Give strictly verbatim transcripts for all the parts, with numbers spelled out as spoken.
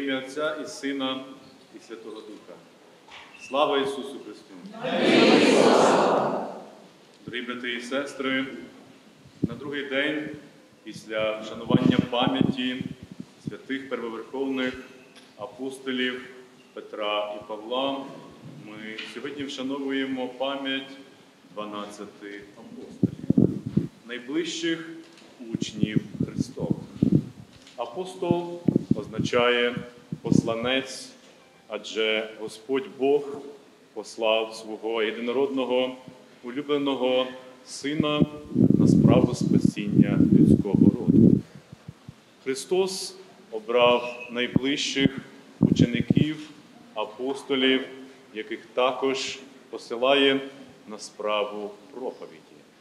ім'я Отця і Сина, і Святого Духа. Слава Ісусу Христу! Дорогі брати і сестри, на другий день після вшанування пам'яті святих первоверховних апостолів Петра і Павла ми сьогодні вшановуємо пам'ять дванадцяти апостолів, найближчих учнів Христових. Апостол означає посланець, адже Господь Бог послав свого єдинородного, улюбленого Сина на справу спасіння людського роду. Христос обрав найближчих учеників, апостолів, яких також посилає на справу проповіді.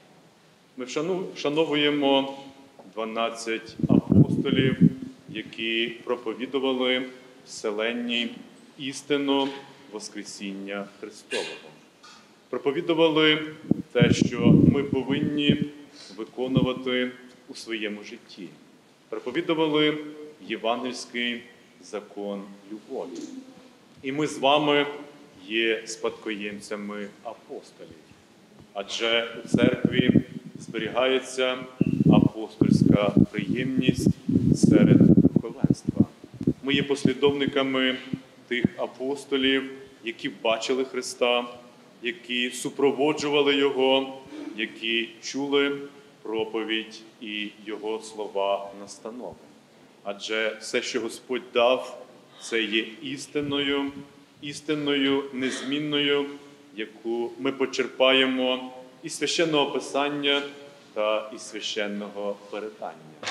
Ми вшановуємо дванадцять апостолів, які проповідували вселенній істину Воскресіння Христового. Проповідували те, що ми повинні виконувати у своєму житті. Проповідували євангельський закон любові. І ми з вами є спадкоємцями апостолів. Адже у церкві зберігається апостольська приємність серед духовенства. Ми є послідовниками тих апостолів, які бачили Христа, які супроводжували Його, які чули проповідь і Його слова настанови. Адже все, що Господь дав, це є істинною, істинною, незмінною, яку ми почерпаємо із Священного Писання та із священного передання.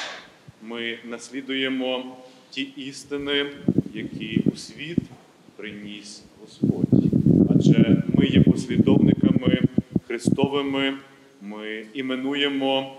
Ми наслідуємо ті істини, які у світ приніс Господь. Адже ми є послідовниками Христовими, ми іменуємо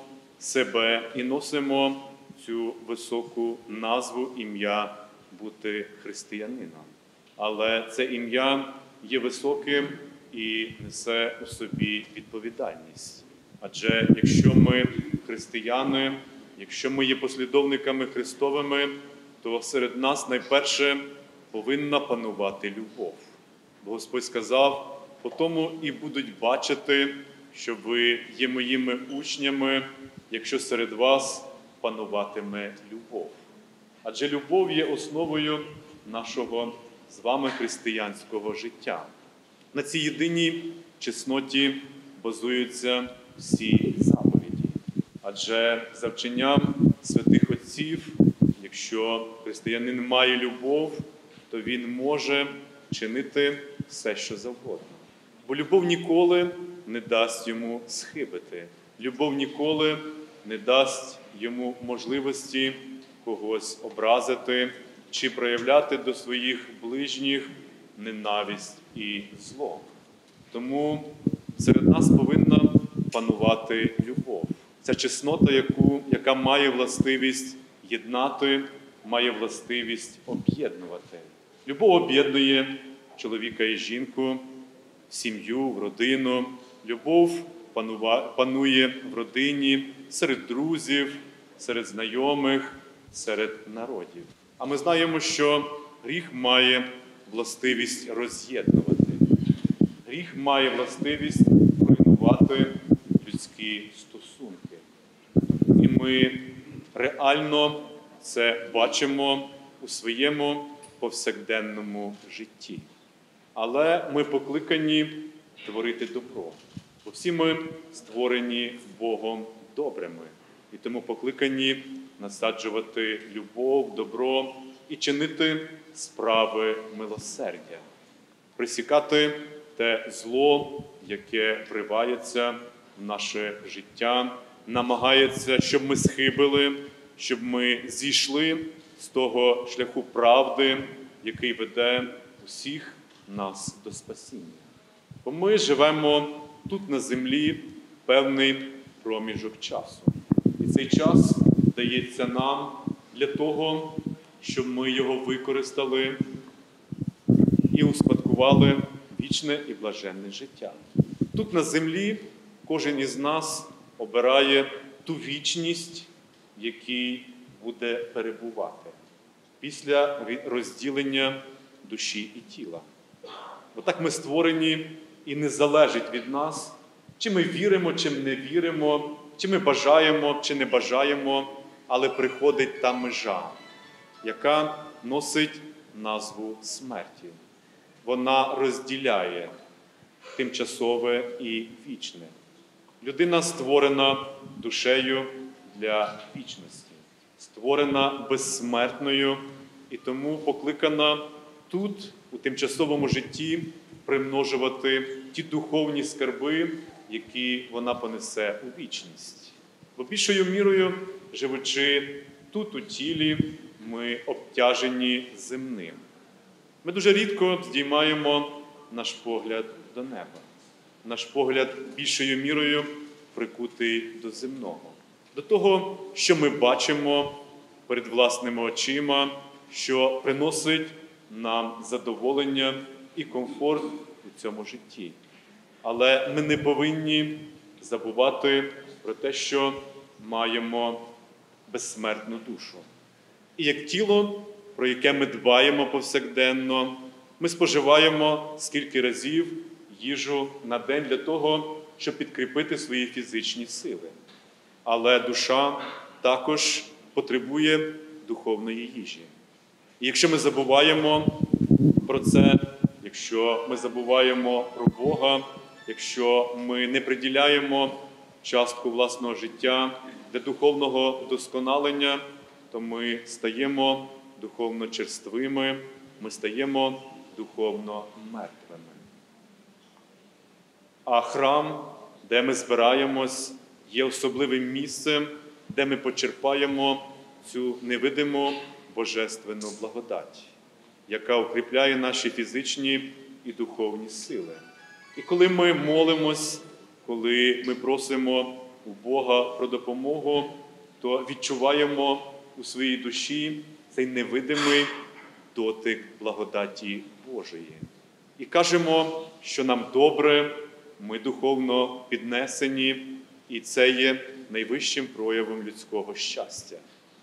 себе і носимо цю високу назву, ім'я бути християнином. Але це ім'я є високим і несе у собі відповідальність. Адже якщо ми християни, якщо ми є послідовниками Христовими, то серед нас найперше повинна панувати любов. Бо Господь сказав, по тому і будуть бачити, що ви є моїми учнями, якщо серед вас пануватиме любов. Адже любов є основою нашого з вами християнського життя. На цій єдиній чесноті базуються всі заповіді. Адже за вченням святих отців, якщо християнин має любов, то він може чинити все, що завгодно. Бо любов ніколи не дасть йому схибити. Любов ніколи не дасть йому можливості когось образити чи проявляти до своїх ближніх ненависть і зло. Тому серед нас повинна панувати любов. Ця чеснота, яку, яка має властивість єднати, має властивість об'єднувати. Любов об'єднує чоловіка і жінку, в сім'ю, в родину. Любов панує в родині, серед друзів, серед знайомих, серед народів. А ми знаємо, що гріх має властивість роз'єднувати. Гріх має властивість руйнувати людські стосунки. І ми реально це бачимо у своєму повсякденному житті. Але ми покликані творити добро. Бо всі ми створені Богом добрими. І тому покликані насаджувати любов, добро і чинити справи милосердя. Присікати те зло, яке вривається в наше життя, намагається, щоб ми схибили, щоб ми зійшли з того шляху правди, який веде усіх нас до спасіння. Бо ми живемо тут на землі певний проміжок часу. І цей час дається нам для того, щоб ми його використали і успадкували вічне і блаженне життя. Тут на землі кожен із нас обирає ту вічність, в якій буде перебувати. після розділення душі і тіла. Бо так ми створені і не залежить від нас, чи ми віримо, чи не віримо, чи ми бажаємо, чи не бажаємо, але приходить та межа, яка носить назву смерті. Вона розділяє тимчасове і вічне. Людина створена душею для вічності, створена безсмертною і тому покликана тут, у тимчасовому житті, примножувати ті духовні скарби, які вона понесе у вічність. Бо більшою мірою, живучи тут, у тілі, ми обтяжені земним. Ми дуже рідко здіймаємо наш погляд до неба. Наш погляд більшою мірою прикутий до земного. До того, що ми бачимо перед власними очима, що приносить нам задоволення і комфорт у цьому житті. Але ми не повинні забувати про те, що маємо безсмертну душу. І як тіло, про яке ми дбаємо повсякденно, ми споживаємо скільки разів їжу на день для того, щоб підкріпити свої фізичні сили. Але душа також потребує духовної їжі. І якщо ми забуваємо про це, якщо ми забуваємо про Бога, якщо ми не приділяємо частку власного життя для духовного вдосконалення, то ми стаємо духовно черствими, ми стаємо духовно мертвими. А храм, де ми збираємось, є особливим місцем, де ми почерпаємо цю невидиму божественну благодать, яка укріпляє наші фізичні і духовні сили. І коли ми молимось, коли ми просимо у Бога про допомогу, то відчуваємо у своїй душі цей невидимий дотик благодаті Божої. І кажемо, що нам добре, ми духовно піднесені, і це є найвищим проявом людського щастя.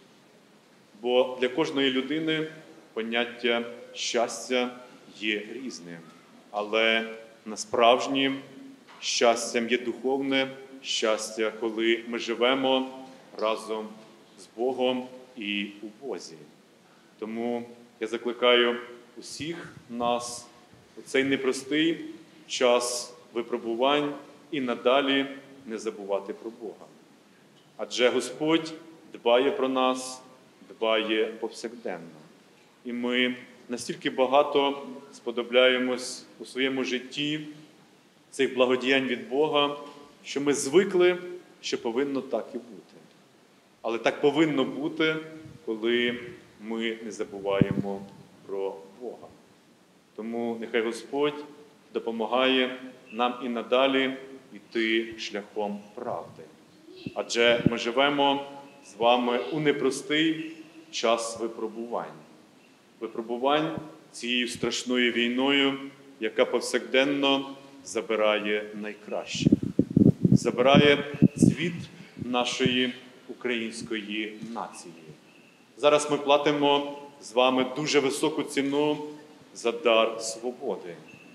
Бо для кожної людини поняття щастя є різним. Але насправжнім щастям є духовне щастя, коли ми живемо разом з Богом і у Бозі. Тому я закликаю усіх нас у цей непростий час випробувань і надалі не забувати про Бога. Адже Господь дбає про нас, дбає повсякденно. І ми настільки багато сподобляємось у своєму житті цих благодіянь від Бога, що ми звикли, що повинно так і бути. Але так повинно бути, коли ми не забуваємо про Бога. Тому нехай Господь допомагає нам і надалі йти шляхом правди. Адже ми живемо з вами у непростий час випробувань. Випробувань цією страшною війною, яка повсякденно забирає найкраще. Забирає цвіт нашої української нації. Зараз ми платимо з вами дуже високу ціну за дар свободи.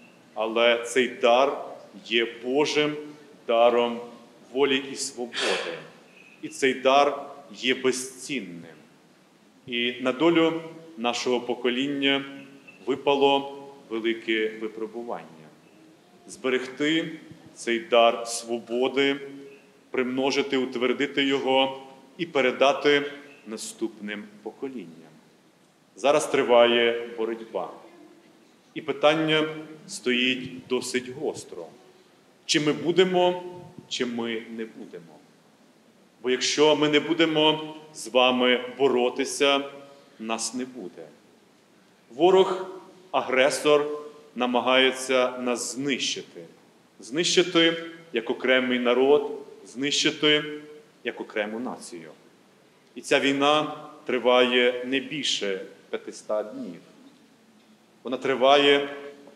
Але цей дар є Божим даром волі і свободи. І цей дар є безцінним. І на долю нашого покоління випало велике випробування. Зберегти цей дар свободи, примножити, утвердити його і передати наступним поколінням. Зараз триває боротьба. І питання стоїть досить гостро. Чи ми будемо, чи ми не будемо? Бо якщо ми не будемо з вами боротися, нас не буде. Ворог, агресор, намагається нас знищити. Знищити як окремий народ, знищити як окрему націю. І ця війна триває не більше п'ятисот днів. Вона триває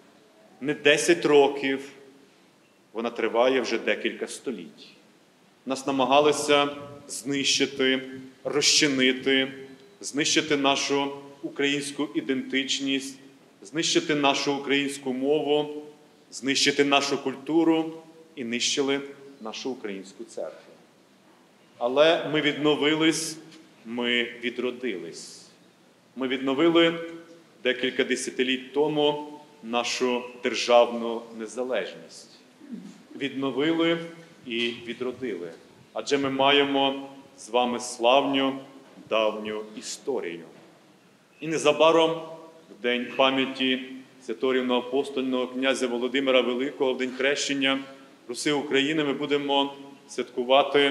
не десять років, вона триває вже декілька століть. Нас намагалися знищити, розчинити, знищити нашу українську ідентичність, знищити нашу українську мову, знищити нашу культуру і нищили нашу українську церкву. Але ми відновились, ми відродились. Ми відновили декілька десятиліть тому нашу державну незалежність. Відновили і відродили. Адже ми маємо з вами славню, давню історію. І незабаром, в день пам'яті святого рівноапостольного князя Володимира Великого, в день хрещення Руси України, ми будемо святкувати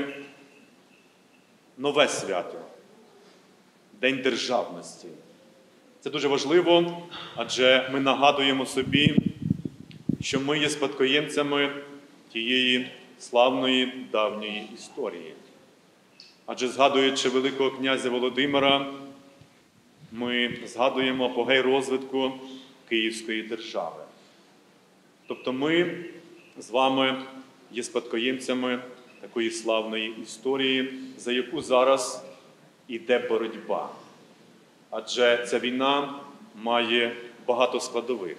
нове свято – День Державності. Це дуже важливо, адже ми нагадуємо собі, що ми є спадкоємцями тієї славної давньої історії. Адже, згадуючи великого князя Володимира, ми згадуємо апогей розвитку Київської держави. Тобто ми з вами є спадкоємцями такої славної історії, за яку зараз йде боротьба. Адже ця війна має багато складових.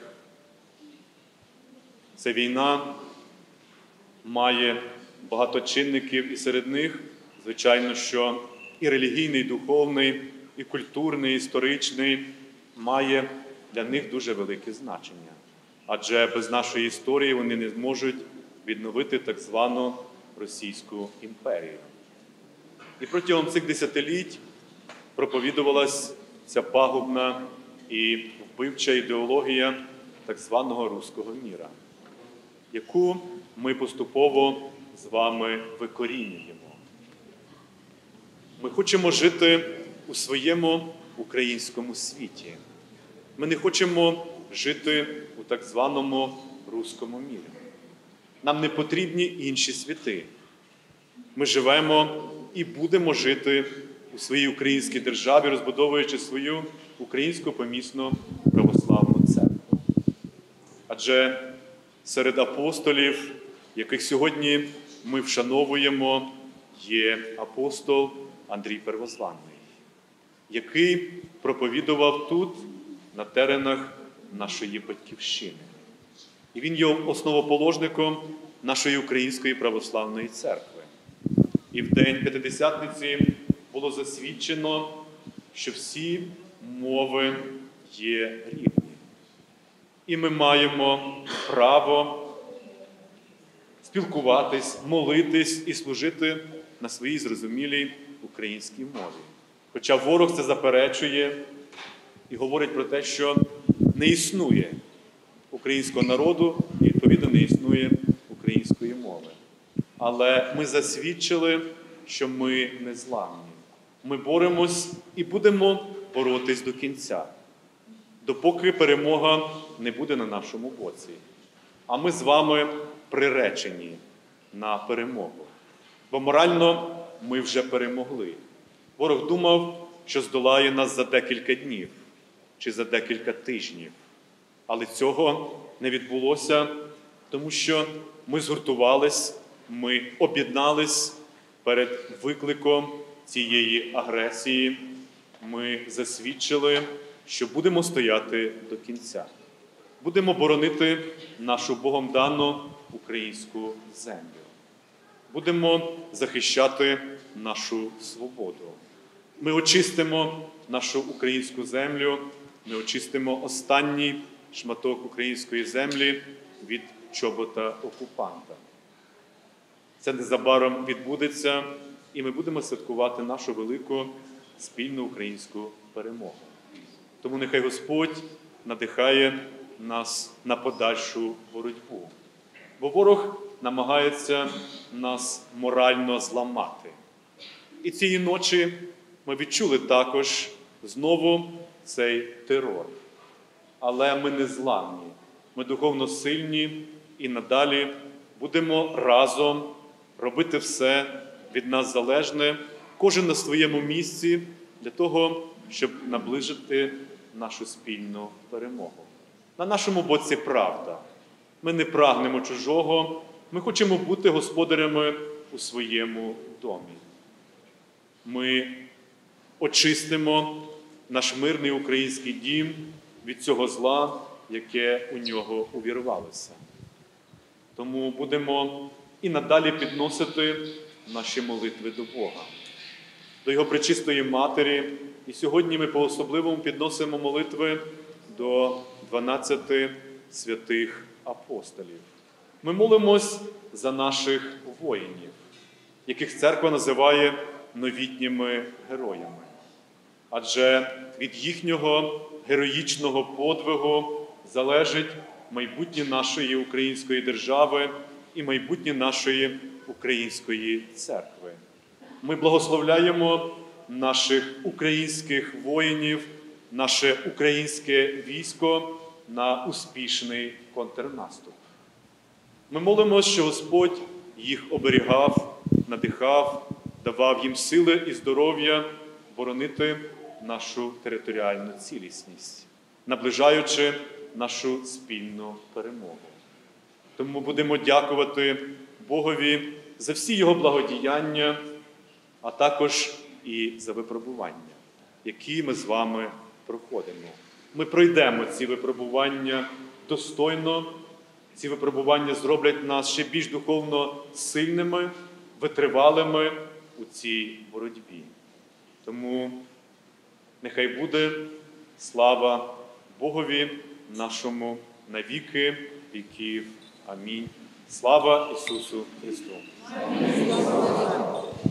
Ця війна має багато чинників, і серед них, звичайно, що і релігійний, і духовний, і культурний, і історичний має для них дуже велике значення. Адже без нашої історії вони не зможуть відновити так звану Російську імперію. І протягом цих десятиліть проповідувалась ця пагубна і вбивча ідеологія так званого руського міра, яку ми поступово з вами викорінюємо. Ми хочемо жити у своєму українському світі. Ми не хочемо жити у так званому руському мірі. Нам не потрібні інші світи. Ми живемо і будемо жити у своїй українській державі, розбудовуючи свою українську помісну православну церкву. Адже серед апостолів, яких сьогодні ми вшановуємо, є апостол Андрій Первозваний, який проповідував тут, на теренах нашої Батьківщини. І він є основоположником нашої Української православної церкви. І в день П'ятидесятниці було засвідчено, що всі мови є рівні. І ми маємо право спілкуватись, молитись і служити на своїй зрозумілій українській мові. Хоча ворог це заперечує і говорить про те, що не існує українського народу і, відповідно, не існує української мови. Але ми засвідчили, що ми незламні. Ми боремось і будемо боротись до кінця, допоки перемога не буде на нашому боці. А ми з вами приречені на перемогу. Бо морально ми вже перемогли. Ворог думав, що здолає нас за декілька днів чи за декілька тижнів. Але цього не відбулося, тому що ми згуртувались, ми об'єднались перед викликом цієї агресії. Ми засвідчили, що будемо стояти до кінця. Будемо боронити нашу Богом дану українську землю. Будемо захищати нашу свободу. Ми очистимо нашу українську землю, ми очистимо останній шматок української землі від чобота окупанта. Це незабаром відбудеться, і ми будемо святкувати нашу велику спільну українську перемогу. Тому нехай Господь надихає нас на подальшу боротьбу. Бо ворог намагається нас морально зламати. І цієї ночі ми відчули також знову цей терор. Але ми не зламні, ми духовно сильні і надалі будемо разом робити все від нас залежне, кожен на своєму місці, для того, щоб наближити нашу спільну перемогу. На нашому боці правда. Ми не прагнемо чужого, ми хочемо бути господарями у своєму домі. Ми очистимо наш мирний український дім від цього зла, яке у нього увірвалося. Тому будемо і надалі підносити наші молитви до Бога, до Його Пречистої Матері. І сьогодні ми по-особливому підносимо молитви до дванадцяти святих апостолів. Ми молимось за наших воїнів, яких церква називає новітніми героями. Адже від їхнього героїчного подвигу залежить майбутнє нашої української держави і майбутнє нашої української церкви. Ми благословляємо наших українських воїнів, наше українське військо на успішний контрнаступ. Ми молимося, що Господь їх оберігав, надихав, давав їм сили і здоров'я боронити нашу територіальну цілісність, наближаючи нашу спільну перемогу. Тому будемо дякувати Богові за всі Його благодіяння, а також і за випробування, які ми з вами проходимо. Ми пройдемо ці випробування достойно. Ці випробування зроблять нас ще більш духовно сильними, витривалими у цій боротьбі. Тому нехай буде слава Богові нашому на віки віків. Амінь. Слава Ісусу Христу!